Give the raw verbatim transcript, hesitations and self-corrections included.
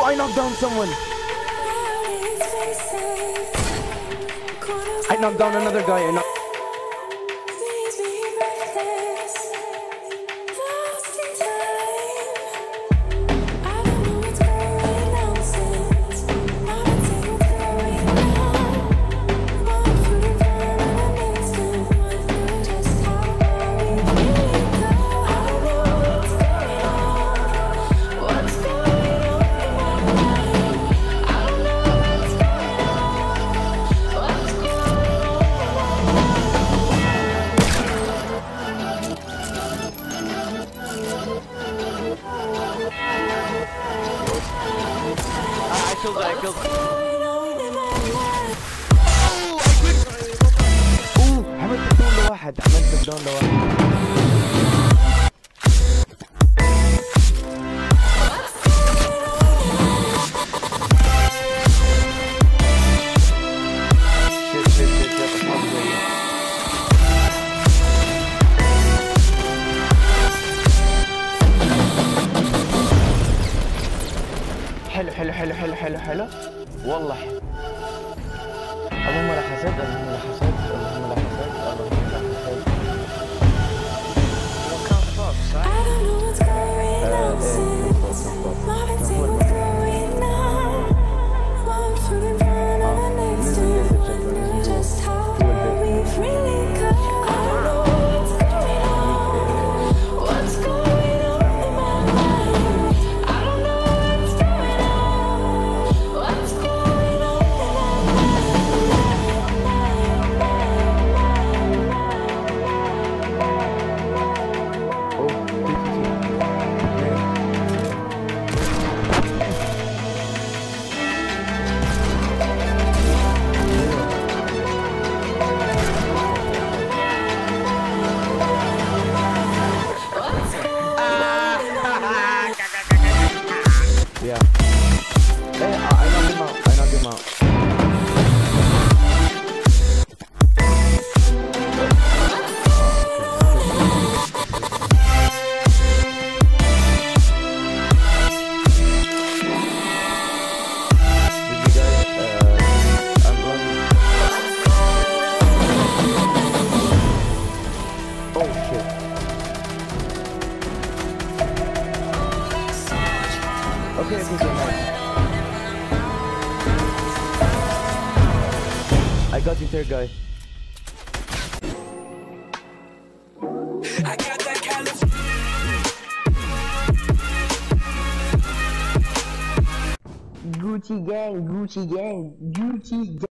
I knocked down someone. I knocked down another guy. I knocked I killed I killed اوه عملت بدون لواحد عملت بدون لواحد حلو حلو حلو حلو حلو حلو والله حلو. اللهم لا حسد اللهم لا حسد اللهم لا حسد اللهم لا حسد. Yeah. Hey, I knocked him out. I knocked him out. Okay, okay, okay, nice. I got you, third guy. I got that kind of Gucci gang, Gucci gang, Gucci gang.